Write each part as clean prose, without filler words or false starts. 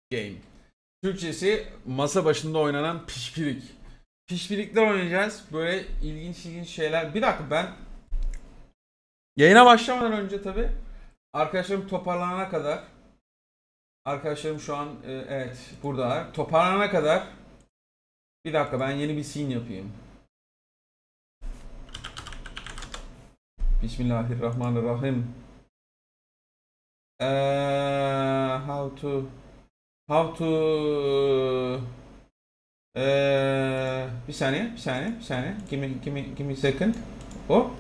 Game. Türkçesi masa başında oynanan pişpirik. Pişpirikler oynayacağız. Böyle ilginç şeyler. Bir dakika, ben yayına başlamadan önce tabi arkadaşlarım toparlanana kadar, arkadaşlarım şu an evet buradalar. Toparlanana kadar bir dakika, ben yeni bir scene yapayım. Bismillahirrahmanirrahim. How to bir saniye. Give me a second. Hop.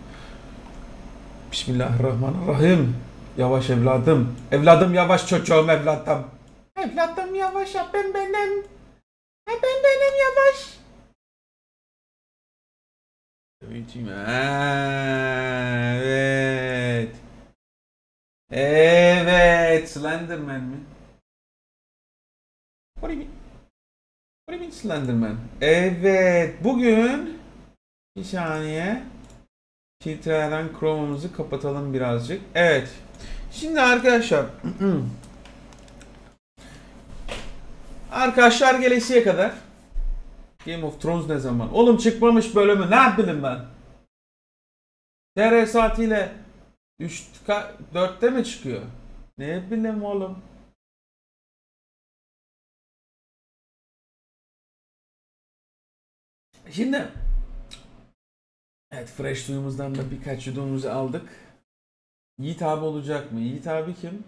Bismillahirrahmanirrahim. Yavaş evladım. Evladım yavaş, çocuğum evladım. Evladım yavaş, ben benim. Ben benim yavaş. Evet. Evet. Slenderman mi? What do you mean? What do you mean Slenderman? Evet. Bugün bir saniye. Filtreden Chrome'umuzu kapatalım birazcık. Evet. Şimdi arkadaşlar arkadaşlar gelesiye kadar Game of Thrones ne zaman? Oğlum çıkmamış bölümü, ne bileyim ben? TR saatiyle 4'te mi çıkıyor? Ne bileyim oğlum? Şimdi evet, fresh suyumuzdan da birkaç yudumumuzu aldık. Yiğit abi olacak mı? Yiğit abi kim?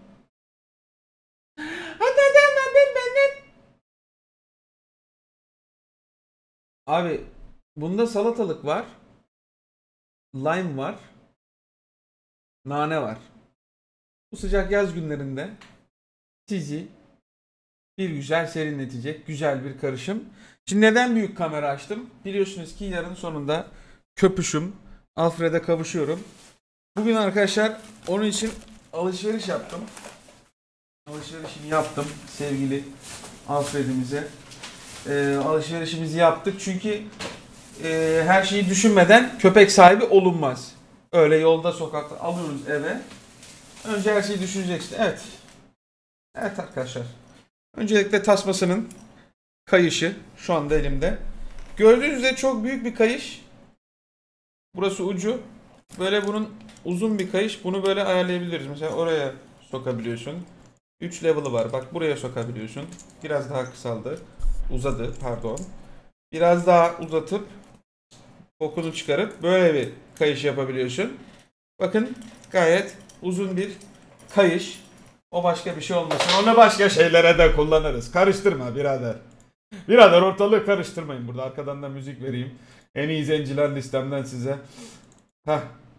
Abi bunda salatalık var. Lime var. Nane var. Bu sıcak yaz günlerinde sizi bir güzel serinletecek güzel bir karışım. Şimdi neden büyük kamera açtım? Biliyorsunuz ki yarın sonunda köpüşüm Alfred'e kavuşuyorum. Bugün arkadaşlar onun için alışveriş yaptım. Alışverişimi yaptım sevgili Alfred'imize. Alışverişimizi yaptık çünkü her şeyi düşünmeden köpek sahibi olunmaz. Öyle yolda sokakta alıyoruz eve. Önce her şeyi düşüneceksin. Evet. Evet arkadaşlar. Öncelikle tasmasının kayışı şu anda elimde. Gördüğünüz üzere çok büyük bir kayış. Burası ucu. Böyle bunun uzun bir kayış. Bunu böyle ayarlayabiliriz. Mesela oraya sokabiliyorsun. 3 level'ı var. Bak buraya sokabiliyorsun. Biraz daha kısaldı. Uzadı pardon. Biraz daha uzatıp bokunu çıkarıp böyle bir kayış yapabiliyorsun. Bakın gayet uzun bir kayış. O başka bir şey olmasın. Onu başka şeylere de kullanırız. Karıştırma birader. Birader ortalığı karıştırmayın. Burada arkadan da müzik vereyim. En iyi zenciler listemden size. Heh.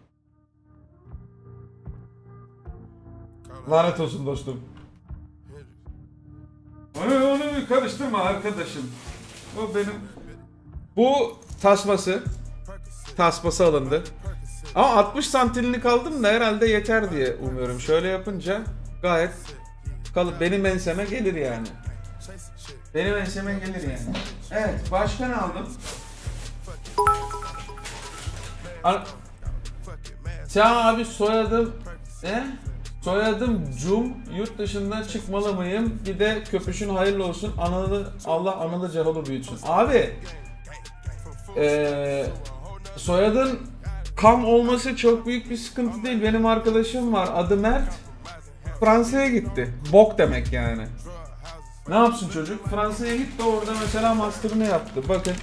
Lanet olsun dostum. Onu karıştırma arkadaşım. O benim. Bu tasması alındı. Ama 60 santimlik aldım da herhalde yeter diye umuyorum. Şöyle yapınca gayet benim enseme gelir yani. Benim enseme gelir yani. Evet, başka ne aldım? Sen abi soyadım Cum, yurt dışında çıkmalı mıyım? Bir de köpüşün hayırlı olsun. Allah analı ceholu büyütsün. Abi soyadın Kam olması çok büyük bir sıkıntı değil. Benim arkadaşım var, adı Mert. Fransa'ya gitti. Bok demek yani. Ne yapsın çocuk? Fransa'ya gitti, orada mesela master'ını yaptı. Bakın.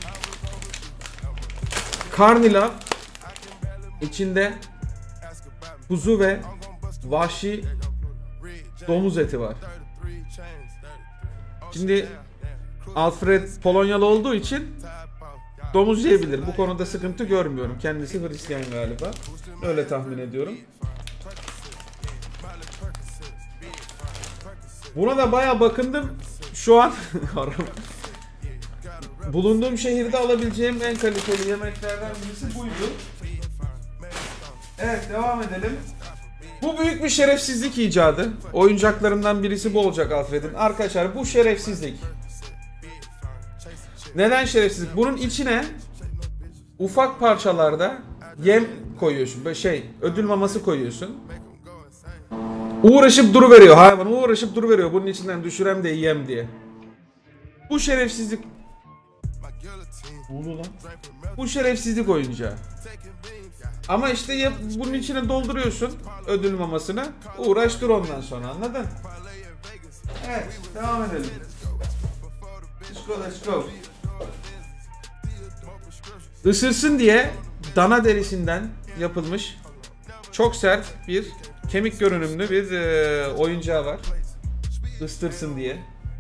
Karnila içinde kuzu ve vahşi domuz eti var. Şimdi Alfred Polonyalı olduğu için domuz yiyebilir. Bu konuda sıkıntı görmüyorum. Kendisi Hristiyan galiba. Öyle tahmin ediyorum. Buna da bayağı bakındım. Şu an bulunduğum şehirde alabileceğim en kaliteli yemeklerden birisi buydu. Evet, devam edelim. Bu büyük bir şerefsizlik icadı. Oyuncaklarımdan birisi bu olacak Alfred'in. Arkadaşlar bu şerefsizlik. Neden şerefsizlik? Bunun içine ufak parçalarda yem koyuyorsun. Böyle ödül maması koyuyorsun. Uğraşıp duruveriyor hayvan, uğraşıp duruveriyor bunun içinden düşürem de yiyem diye. Bu şerefsizlik. Lan. Bu şerefsizlik oyuncağı. Ama işte bunun içine dolduruyorsun ödül mamasını. Uğraş dur ondan sonra, anladın? Evet, devam edelim. Let's go, let's go. Isırsın diye dana derisinden yapılmış çok sert bir kemik görünümlü bir oyuncağı var. Isırsın diye.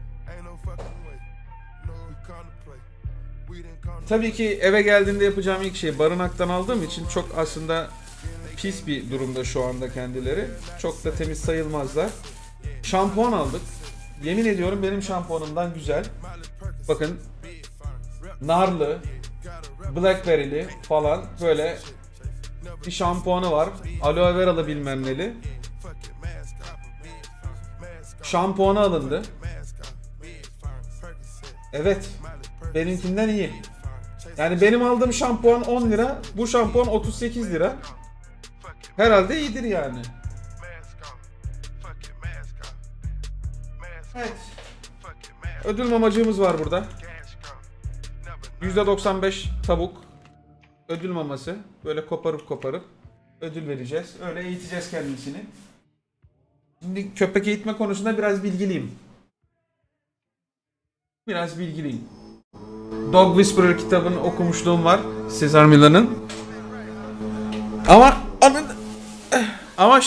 Tabii ki eve geldiğinde yapacağım ilk şey, barınaktan aldığım için çok aslında pis bir durumda şu anda kendileri. Çok da temiz sayılmazlar. Şampuan aldık. Yemin ediyorum benim şampuanımdan güzel. Bakın, narlı, blackberry'li falan böyle bir şampuanı var. Aloe veralı bilmem neli. Şampuanı alındı. Evet, benimkinden iyi. Yani benim aldığım şampuan 10 lira, bu şampuan 38 lira. Herhalde iyidir yani. Evet. Ödül mamacığımız var burada. %95 tavuk. Ödül maması. Böyle koparıp ödül vereceğiz. Öyle eğiteceğiz kendisini. Şimdi köpek eğitme konusunda biraz bilgiliyim. Dog Whisperer kitabını okumuşluğum var. Cesar Millan'ın. Ama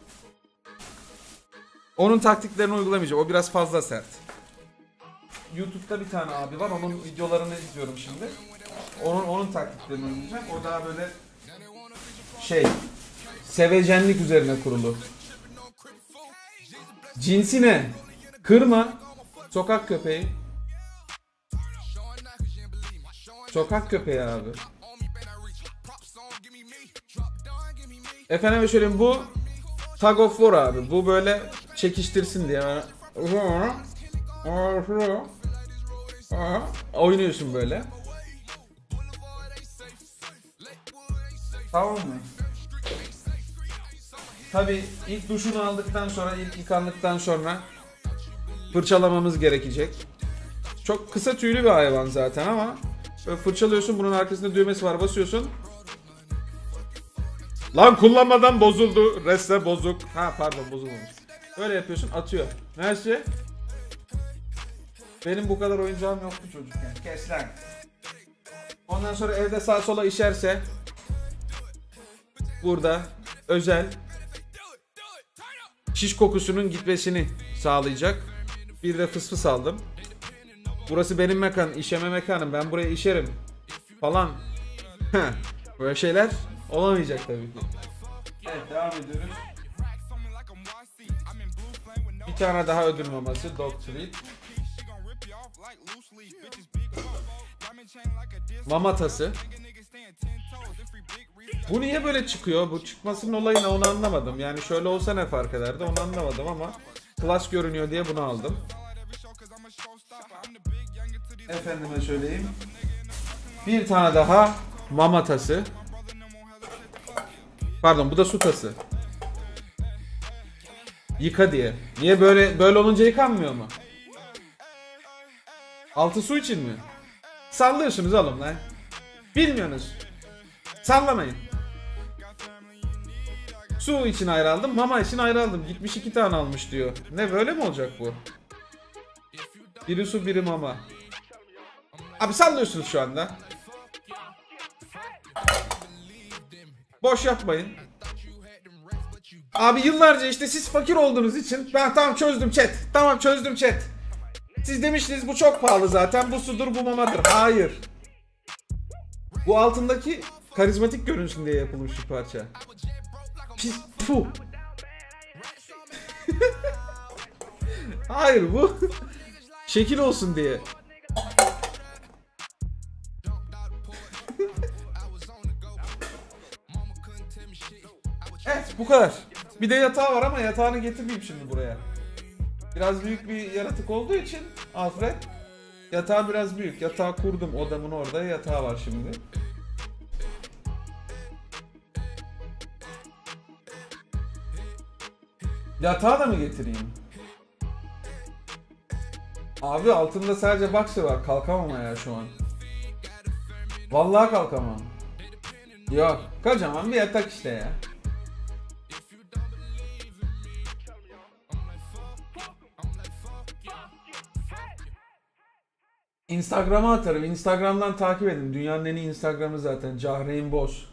onun taktiklerini uygulamayacağım. O biraz fazla sert. YouTube'da bir tane abi var. Onun videolarını izliyorum şimdi. Onun taktiklerini uygulayacağım. O daha böyle sevecenlik üzerine kurulu. Cinsi ne? Kırma. Sokak köpeği. Sokak köpeği abi. Efendime söyleyeyim, bu Tug of War abi. Bu böyle çekiştirsin diye. Oynuyorsun böyle. Tamam mı? Tabii ilk duşunu aldıktan sonra, ilk yıkandıktan sonra fırçalamamız gerekecek. Çok kısa tüylü bir hayvan zaten ama böyle fırçalıyorsun, bunun arkasında düğmesi var, basıyorsun. Lan kullanmadan bozuldu. Reste bozuk. Ha pardon, bozulmamış. Böyle yapıyorsun, atıyor. Neyse. Benim bu kadar oyuncağım yoktu çocukken. Kes lan. Ondan sonra evde sağa sola işerse burada özel şiş kokusunun gitmesini sağlayacak bir de fıs aldım. Burası benim mekan, işeme mekanım. Ben buraya işerim falan. Böyle şeyler olamayacak tabii ki. Evet, devam ediyoruz. Bir tane daha ödül maması, Dog Treat. Mamatası. Bu niye böyle çıkıyor? Bu çıkmasının olayını onu anlamadım. Yani şöyle olsa ne fark ederdi onu anlamadım ama klas görünüyor diye bunu aldım. Efendime söyleyeyim. Bir tane daha mama tası. Pardon, bu da su tası. Yıka diye. Niye böyle olunca yıkanmıyor mu? Altı su için mi? Sallıyorsunuz oğlum lan. Bilmiyorsunuz. Sallamayın. Su için ayrı aldım, mama için ayrı aldım. Gitmiş 2 tane almış diyor. Ne, böyle mi olacak bu? Biri su, biri mama. Abi sallıyorsunuz şu anda. Boş yapmayın. Abi yıllarca işte siz fakir olduğunuz için ben tamam çözdüm chat. Tamam çözdüm chat. Siz demiştiniz bu çok pahalı zaten. Bu sudur, bu mamadır. Hayır. Bu altındaki karizmatik görünsün diye yapılmış bir parça. Pis, puh. Hayır, bu şekil olsun diye. Evet, bu kadar. Bir de yatağı var ama yatağını getirmeyeyim şimdi buraya. Biraz büyük bir yaratık olduğu için Alfred, yatağı biraz büyük. Yatağı kurdum, odamın orada yatağı var şimdi. Yatağı da mı getireyim? Abi altında sadece boxer var. Kalkamam ya şu an. Vallahi kalkamam. Yok. Kocaman bir yatak işte ya. Instagram'a atarım. Instagram'dan takip edin. Dünyanın en iyi Instagram'ı zaten. Cahreyn Boz.